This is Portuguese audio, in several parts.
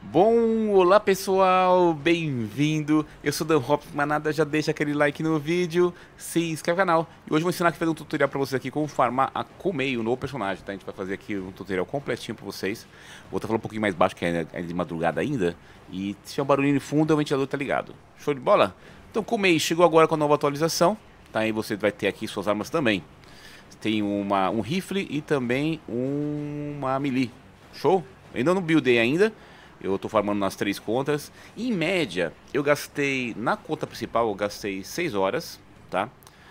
Bom, olá pessoal, bem-vindo. Eu sou o Dan Hopkins, mas nada, já deixa aquele like no vídeo, se inscreve no canal. E hoje eu vou ensinar aqui a fazer um tutorial pra vocês aqui como farmar a Kumei, o novo personagem, tá? A gente vai fazer aqui um tutorial completinho pra vocês. Vou estar falando um pouquinho mais baixo, que é de madrugada ainda. E se tiver um barulhinho de fundo, o ventilador tá ligado. Show de bola? Então, Kumei chegou agora com a nova atualização, tá? E você vai ter aqui suas armas também. Tem um rifle e também uma melee. Show? Ainda não buildei ainda. Eu tô farmando nas 3 contas. Em média, eu gastei, na conta principal, eu gastei 6 horas, tá?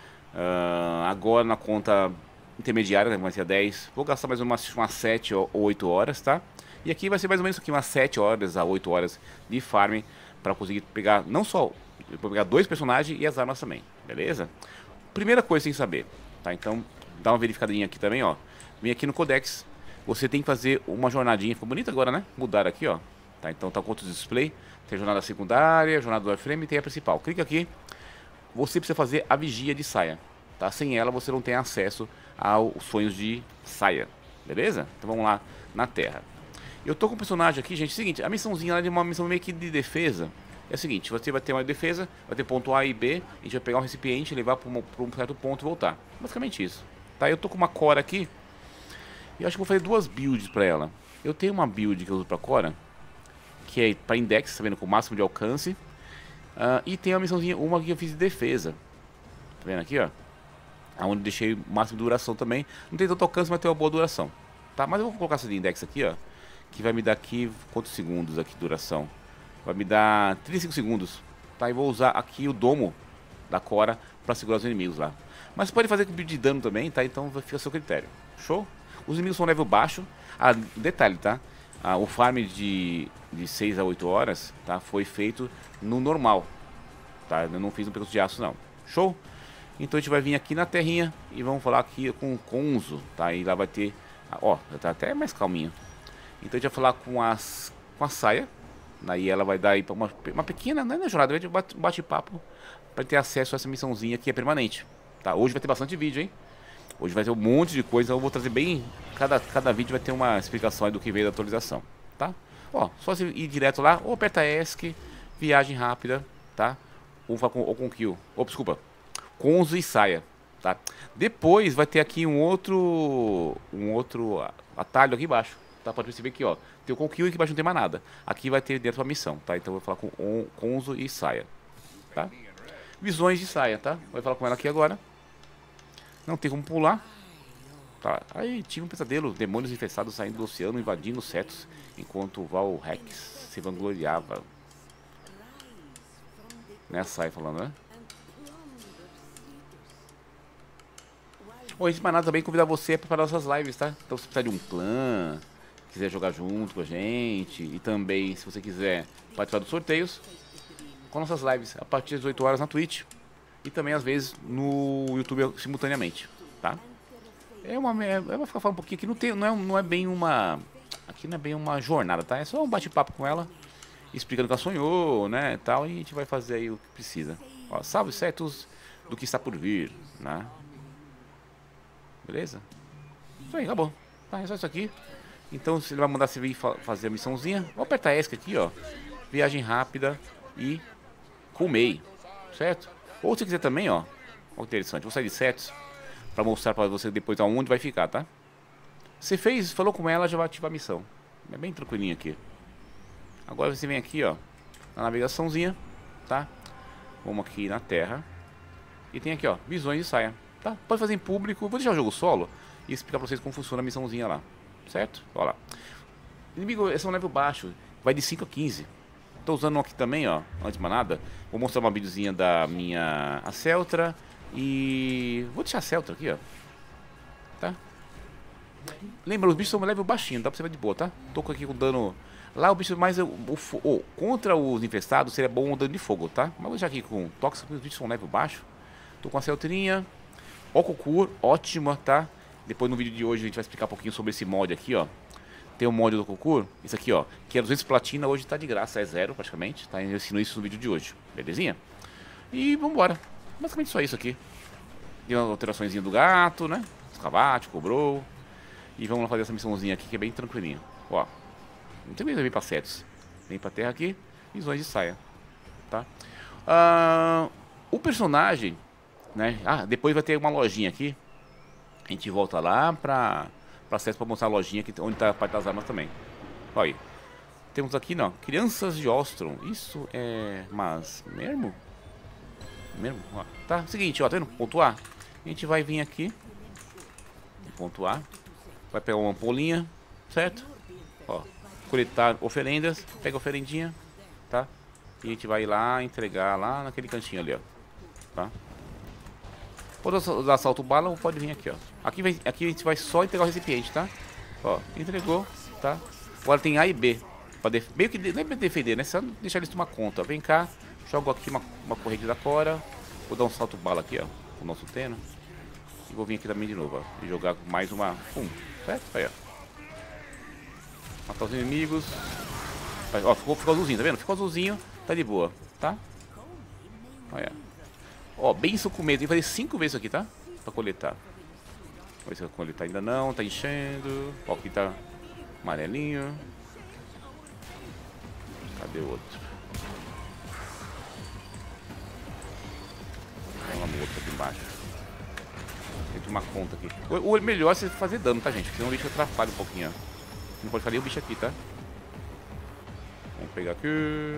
Agora na conta intermediária, que vai ser 10, vou gastar mais umas 7 ou 8 horas, tá? E aqui vai ser mais ou menos aqui, umas 7 horas a 8 horas de farm para conseguir pegar, não só, eu vou pegar 2 personagens e as armas também, beleza? Primeira coisa que tem que saber, tá? Então, dá uma verificadinha aqui também, ó. Vem aqui no Codex, você tem que fazer uma jornadinha, ficou bonito agora, né? Mudaram aqui, ó. Tá, então tá com outro display, tem a jornada secundária, a jornada do Warframe e tem a principal. Clica aqui, você precisa fazer a vigia de saia, tá? Sem ela você não tem acesso aos sonhos de saia, beleza? Então vamos lá na Terra. Eu tô com o personagem aqui, gente, é o seguinte, a missãozinha lá de uma missão meio que de defesa. É o seguinte, você vai ter uma defesa, vai ter ponto A e B, a gente vai pegar um recipiente, levar para um certo ponto e voltar. Basicamente isso. Tá, eu tô com uma Cora aqui, e eu acho que vou fazer 2 builds pra ela. Eu tenho uma build que eu uso pra Cora, que é para index, tá vendo, com o máximo de alcance. E tem uma missãozinha, uma que eu fiz de defesa. Tá vendo aqui, ó? Onde deixei o máximo de duração também. Não tem tanto alcance, mas tem uma boa duração. Tá, mas eu vou colocar essa de index aqui, ó. Que vai me dar aqui, quantos segundos aqui de duração? Vai me dar 35 segundos. Tá, e vou usar aqui o domo da Cora para segurar os inimigos lá. Mas pode fazer com build de dano também, tá? Então fica a seu critério. Show? Os inimigos são level baixo. Detalhe, tá? O farm de 6 a 8 horas, tá? Foi feito no normal, tá? Eu não fiz no percurso de aço, não. Show? Então a gente vai vir aqui na terrinha e vamos falar aqui com o Konzo, tá? E lá vai ter... Ó, já tá até mais calminho. Então a gente vai falar com a saia. Aí ela vai dar aí uma pequena, não é na jornada, vai ter bate-papo para ter acesso a essa missãozinha que é permanente, tá? Hoje vai ter bastante vídeo, hein? Hoje vai ter um monte de coisa, então eu vou trazer bem... Cada vídeo vai ter uma explicação aí do que veio da atualização, tá? Ó, só você ir direto lá, ou aperta ESC, viagem rápida, tá? Ou com kill, ou desculpa, Konzo e saia, tá? Depois vai ter aqui um outro atalho aqui embaixo, tá? Pode perceber aqui, ó, tem o com kill e aqui embaixo não tem mais nada. Aqui vai ter dentro a missão, tá? Então eu vou falar com Konzo e saia, tá? Visões de saia, tá? Vou falar com ela aqui agora. Não tem como pular. Tá. Aí tive um pesadelo, demônios infestados saindo do oceano, invadindo os Cetos, enquanto o Val Rex se vangloriava. Né, sai falando, né? Bom, esse manada também convidar você para nossas lives, tá? Então se precisar de um clã, quiser jogar junto com a gente, e também se você quiser participar dos sorteios, com nossas lives a partir das 8 horas na Twitch, e também às vezes no YouTube simultaneamente, tá? Eu vou ficar falando um pouquinho aqui, não é bem uma... Aqui não é bem uma jornada, tá? É só um bate-papo com ela, explicando o que ela sonhou, né, tal, e a gente vai fazer aí o que precisa. Ó, salve Cetos do que está por vir, né? Beleza? Isso aí, acabou. Tá, é só isso aqui. Então, se ele vai mandar você vir fazer a missãozinha, vou apertar ESC aqui, ó. Viagem rápida e Kumei, certo? Ou se quiser também, ó, olha que interessante, vou sair de Cetos pra mostrar pra você depois aonde vai ficar, tá? Você fez, falou com ela, já vai ativar a missão. É bem tranquilinho aqui. Agora você vem aqui, ó, na navegaçãozinha, tá? Vamos aqui na Terra. E tem aqui, ó, visões de saia, tá? Pode fazer em público, vou deixar o jogo solo e explicar pra vocês como funciona a missãozinha lá, certo? Olha lá. Inimigo, esse é um level baixo, vai de 5 a 15. Tô usando um aqui também, ó, antes de mais nada. Vou mostrar uma videozinha da minha Celtra. E vou deixar a Celtra aqui, ó. Tá? Lembra, os bichos são level baixinho, dá pra você ver de boa, tá? Tô aqui com dano... Lá o bicho mais... contra os infestados seria bom o dano de fogo, tá? Mas vou deixar aqui com tóxico, os bichos são level baixo. Tô com a Celtrinha. Okocur, ótima, tá? Depois no vídeo de hoje a gente vai explicar um pouquinho sobre esse mod aqui, ó. Tem um mod do Okocur, isso aqui, ó, que é 200 platina, hoje tá de graça, é 0 praticamente, tá? Eu ensino isso no vídeo de hoje, belezinha? E vambora. Basicamente só isso aqui. Tem uma alterações do gato, né? Escavate, cobrou. E vamos lá fazer essa missãozinha aqui que é bem tranquilinha. Ó, não tem medo de vir pra Cetos. Vem pra terra aqui. Visões de saia. Tá? O personagem, né? Depois vai ter uma lojinha aqui. A gente volta lá pra acesso pra mostrar a lojinha aqui, onde tá a parte das armas também. Olha aí. Temos aqui, não, Crianças de Ostrom. Isso é... Mas... Mesmo? Ó, tá, seguinte, ó, tá vendo? Ponto A. A gente vai vir aqui. Ponto A. Vai pegar uma ampolinha, certo? Ó, coletar oferendas. Pega a oferendinha, tá? E a gente vai lá entregar lá naquele cantinho ali, ó. Tá? Pode usar salto bala ou pode vir aqui, ó. Aqui a gente vai só entregar o recipiente, tá? Ó, entregou, tá? Agora tem A e B. Meio que não é pra defender, né? Só deixar eles tomar conta. Vem cá, jogo aqui uma corrente da Cora. Vou dar um salto bala aqui, ó. Com o nosso Teno. E vou vir aqui também de novo, ó. E jogar mais uma. Pum, certo? Aí, ó. Matar os inimigos. Ó, ficou azulzinho, tá vendo? Ficou azulzinho, tá de boa, tá? Olha. Ó, bem isso com medo. Tem que fazer 5 vezes isso aqui, tá? Pra coletar. Vamos ver se vai coletar ainda não, tá enchendo. Ó, aqui tá amarelinho. Cadê o outro? Vamos no outro aqui embaixo. Tem que tomar conta aqui. O melhor é você fazer dano, tá, gente? Porque senão o bicho atrapalha um pouquinho, ó. Não pode fazer o bicho aqui, tá? Vamos pegar aqui.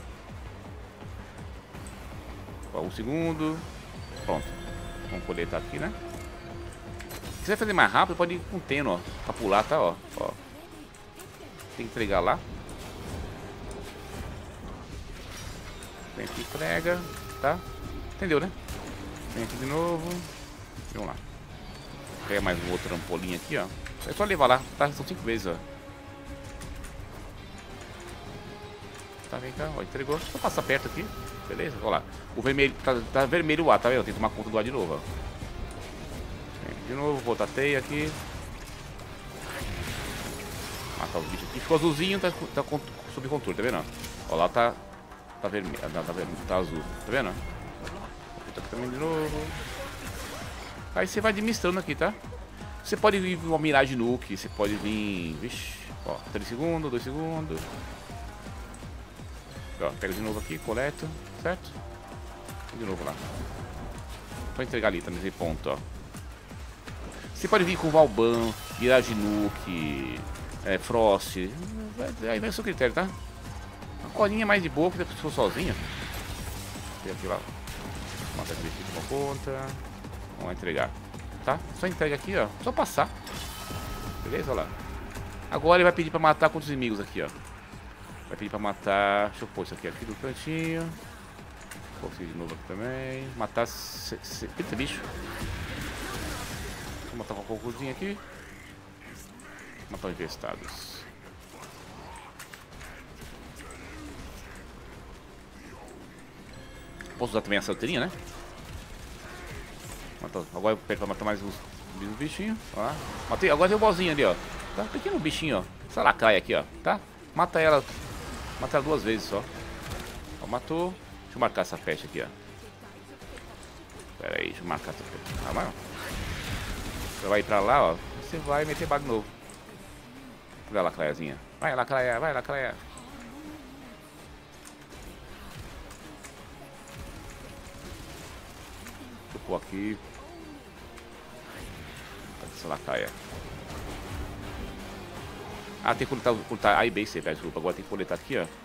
Ó, 1 segundo. Pronto. Vamos coletar aqui, né? Se quiser fazer mais rápido, pode ir com o Teno, ó. Pra pular, tá, ó. Tem que entregar lá. Vem aqui, entrega, tá? Entendeu, né? Vem aqui de novo. Vamos lá. Pega mais um outro ampolinho aqui, ó. É só levar lá, tá? São 5 vezes, ó. Tá, vem cá, ó, entregou. Só passar perto aqui. Beleza? Olha lá. O vermelho, tá vermelho o A, tá vendo? Tem que tomar conta do A de novo, ó. Vem aqui de novo, botar a teia aqui. Matar os bichos aqui. Ficou azulzinho, tá sob controle, tá vendo? Ó, lá tá vermelho, tá azul, tá vendo? Aqui também de novo. Aí você vai administrando aqui, tá? Você pode vir uma miragem nuke, você pode vir... Vixe, ó, 3 segundos, 2 segundos. Ó, pega de novo aqui, coleta, certo? E de novo lá. Vou entregar ali, tá nesse ponto, ó. Você pode vir com Valban, miragem nuke, Frost. Aí vai o seu critério, tá? A colinha é mais de boa que se for sozinha. Tem aqui lá. Mata aqui, uma conta. Vamos entregar. Tá? Só entrega aqui, ó. Só passar. Beleza? Olha lá. Agora ele vai pedir pra matar quantos inimigos aqui, ó. Vai pedir pra matar. Deixa eu pôr isso aqui do cantinho. Vou pôr de novo aqui também. Matar 70 bichos. Vou matar com uma concursinha aqui. Matar os infestados. Posso usar também a salteirinha, né? Agora eu pego pra matar mais uns bichinhos. Ó. Matei, agora tem o bozinho ali, ó. Tá? Pequeno bichinho, ó. Essa lacraia aqui, ó. Tá? Mata ela. Mata ela 2 vezes só. Ó, matou. Deixa eu marcar essa peste aqui, ó. Pera aí, deixa eu marcar essa peste. Ah, mas você vai ir pra lá, ó. Você vai meter bug novo. Cadê a lacraiazinha? Vai, lacraia, vai, lacraia. Deixa eu pôr aqui. Cadê essa lacraia? Ah, tem que coletar A e B, você pega, desculpa. Agora tem que coletar aqui, ó.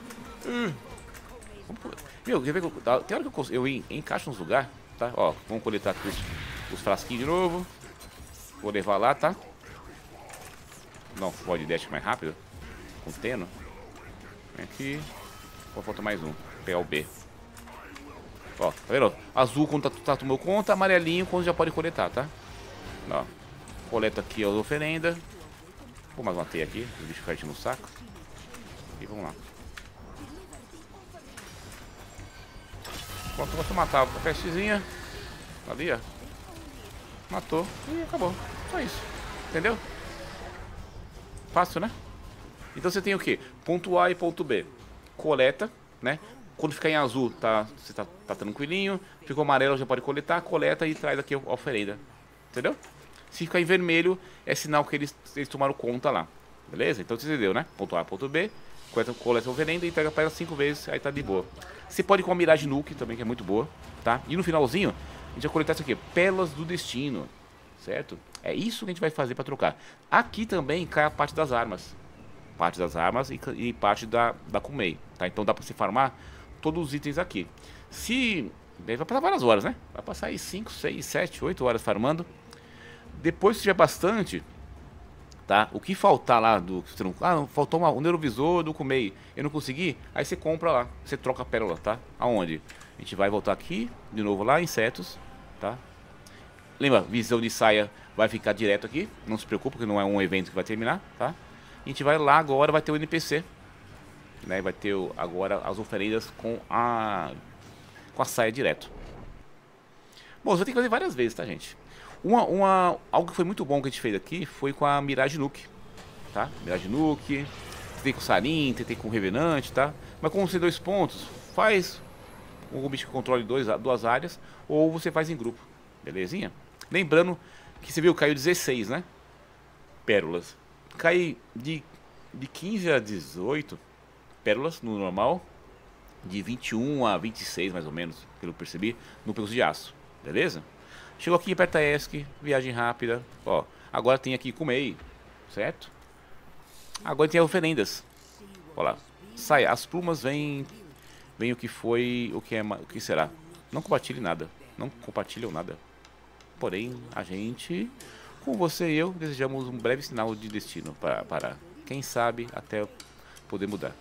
Meu, quer ver que tem hora que eu encaixo nos lugares, tá? Ó, vamos coletar aqui os frasquinhos de novo. Vou levar lá, tá? Não, pode dash mais rápido. Com o Teno. Vem aqui. Vou faltar mais um. Vou pegar o B. Ó, tá vendo? Azul quando tá tomou conta, amarelinho quando já pode coletar, tá? Ó. Coleta aqui as oferendas. Vou mais uma teia aqui, o bicho fica no saco. E vamos lá. Pronto, vou matar a pestezinha. Ali, ó. Matou e acabou. Só isso. Entendeu? Fácil, né? Então você tem o que? Ponto A e ponto B. Coleta, né? Quando ficar em azul, você tá tranquilinho. Ficou amarelo, já pode coletar. Coleta e traz aqui a oferenda. Entendeu? Se ficar em vermelho, é sinal que eles tomaram conta lá. Beleza? Então você entendeu, né? Ponto A, ponto B. coleta oferenda e entrega pra ela 5 vezes, aí tá de boa. Você pode ir com a Mirage Nuke também, que é muito boa, tá? E no finalzinho, a gente vai coletar isso aqui, Pérolas do Destino, certo? É isso que a gente vai fazer pra trocar. Aqui também cai a parte das armas. Parte das armas e parte da Kume-i, tá? Então dá pra você farmar todos os itens aqui. Daí vai passar várias horas, né? Vai passar aí 5, 6, 7, 8 horas farmando. Depois que tiver bastante, tá? O que faltar lá do... faltou um neurovisor do Kume-i, eu não consegui, aí você compra lá, você troca a pérola, tá? Aonde? A gente vai voltar aqui, de novo lá, insetos, tá? Lembra, visão de saia vai ficar direto aqui, não se preocupe, porque não é um evento que vai terminar, tá? A gente vai lá agora, vai ter o NPC, né? Vai ter agora as oferendas com a saia direto. Bom, você vai ter que fazer várias vezes, tá, gente? Algo que foi muito bom que a gente fez aqui foi com a Mirage Nuke, tá? Mirage Nuke, tentei com o Sarin, tentei com o Revenant, tá? Mas como você tem 2 pontos, faz um bicho que controle duas áreas, ou você faz em grupo, belezinha? Lembrando que você viu, caiu 16, né? Pérolas. Cai de 15 a 18 pérolas no normal, de 21 a 26 mais ou menos, pelo que eu percebi, no Pegos de Aço, beleza? Chegou aqui, aperta ESC, viagem rápida, ó, agora tem aqui Kume-i, certo? Agora tem as oferendas, olha lá, sai, as plumas vem o que foi, o que será? Não compartilhe nada, não compartilham nada, porém a gente... Com você e eu, desejamos um breve sinal de destino para quem sabe, até poder mudar.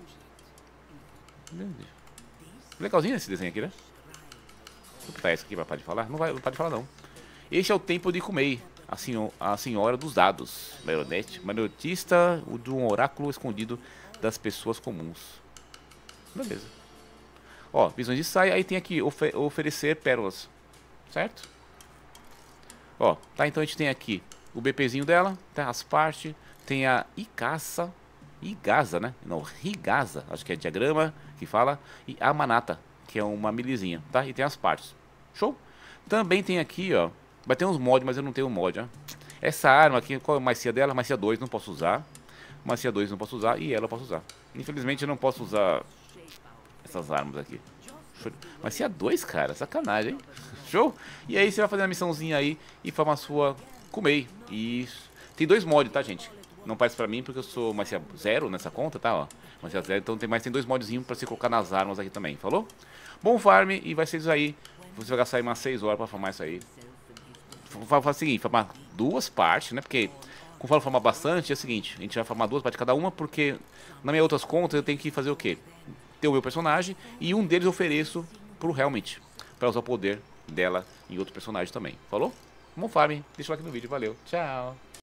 Legalzinho esse desenho aqui, né? Vou botar esse aqui para parar de falar. Não para de falar, não. Este é o templo de Kume-i, a senhora dos dados. Marionetista de um oráculo escondido das pessoas comuns. Beleza. Ó, visões de saia. Aí tem aqui, oferecer pérolas. Certo? Ó, tá, então a gente tem aqui o BPzinho dela, tá, as partes, tem a Igasa, né? Não, Rigasa, acho que é diagrama que fala, e a Manata, que é uma milizinha, tá? E tem as partes. Show? Também tem aqui, ó, vai ter uns mods, mas eu não tenho mod, ó. Essa arma aqui, qual é a macia dela? Macia 2 não posso usar, macia 2 não posso usar e ela eu posso usar. Infelizmente eu não posso usar essas armas aqui. Macia 2, cara, sacanagem, hein? Show? E aí você vai fazer uma missãozinha aí e farma a sua Kume-i. E tem 2 mods, tá, gente? Não parece pra mim porque eu sou Macia 0 nessa conta, tá, ó. Macia 0, então tem 2 modzinhos pra você colocar nas armas aqui também, falou? Bom farm e vai ser isso aí. Você vai gastar aí umas 6 horas pra farmar isso aí. Fazer o seguinte, farmar 2 partes, né? Porque conforme farmar bastante, é o seguinte, a gente vai farmar 2 partes cada uma, porque nas minhas outras contas eu tenho que fazer o quê? Ter o meu personagem e um deles eu ofereço pro Helmet, pra usar o poder dela em outro personagem também, falou? Bom farm, deixa o like no vídeo, valeu, tchau!